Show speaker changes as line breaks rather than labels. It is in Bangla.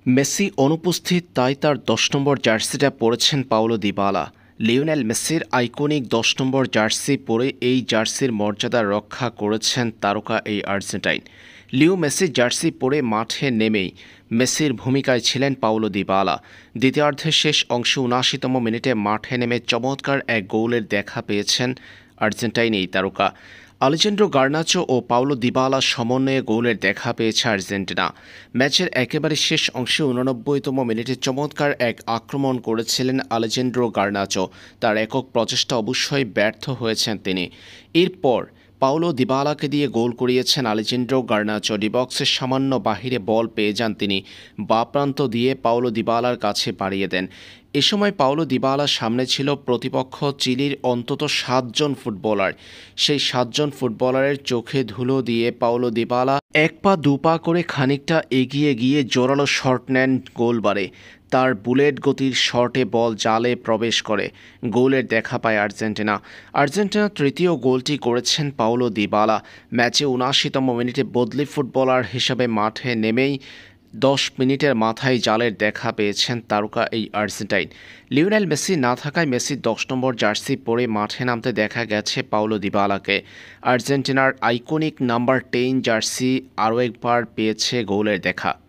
মেসি অনুপস্থিত, তাই তার ১০ নম্বর জার্সিটা পরেছেন পাওলো দিবালা। লিওনেল মেসির আইকনিক ১০ নম্বর জার্সি পরে এই জার্সির মর্যাদা রক্ষা করেছেন তারকা এই আর্জেন্টাইন। লিও মেসির জার্সি পরে মাঠে নেমেই মেসির ভূমিকায় ছিলেন পাওলো দিবালা। দ্বিতীয়ার্ধের শেষ অংশে ৭৯তম মিনিটে মাঠে নেমে চমৎকার এক গোলের দেখা পেয়েছেন আর্জেন্টাইন এই তারকা। আলেজান্দ্রো গার্নাচো ও পাওলো দিবালার সমন্বয়ে গোলের দেখা পেয়েছে আর্জেন্টিনা। ম্যাচের একেবারে শেষ অংশে ৮৯তম মিনিটে চমৎকার এক আক্রমণ করেছিলেন আলেজান্দ্রো গার্নাচো। তার একক প্রচেষ্টা অবশ্যই ব্যর্থ হয়েছেন তিনি। এরপর পাওলো দিবালাকে দিয়ে গোল করিয়েছেন আলেজান্দ্রো গার্নাচো। ডিবক্সের সামান্য বাহিরে বল পেয়ে যান তিনি, বাঁ প্রান্ত দিয়ে পাওলো দিবালার কাছে বাড়িয়ে দেন। এ সময় পাওলো দিবালার সামনে ছিল প্রতিপক্ষ চিলির অন্তত ৭ জন ফুটবলার। সেই ৭ জন ফুটবলারের চোখে ধুলো দিয়ে পাওলো দিবালা এক পা দু পা করে খানিকটা এগিয়ে গিয়ে জোরালো শট নেন গোলবারে। তার বুলেট গতির শটে বল জালে প্রবেশ করে গোলের দেখা পায় আর্জেন্টিনা। আর্জেন্টিনা তৃতীয় গোলটি করেছেন পাওলো দিবালা। ম্যাচে ৭৯তম মিনিটে বদলি ফুটবলার হিসেবে মাঠে নেমেই ১০ মিনিটের মাথায় জালের দেখা পেয়েছেন তারকা এই আর্জেন্টাইন। লিওনেল মেসি না থাকায় মেসির ১০ নম্বর জার্সি পরে মাঠে নামতে দেখা গেছে পাওলো দিবালাকে। আর্জেন্টিনার আইকনিক নাম্বার ১০ জার্সি আরও একবার পেয়েছে গোলের দেখা।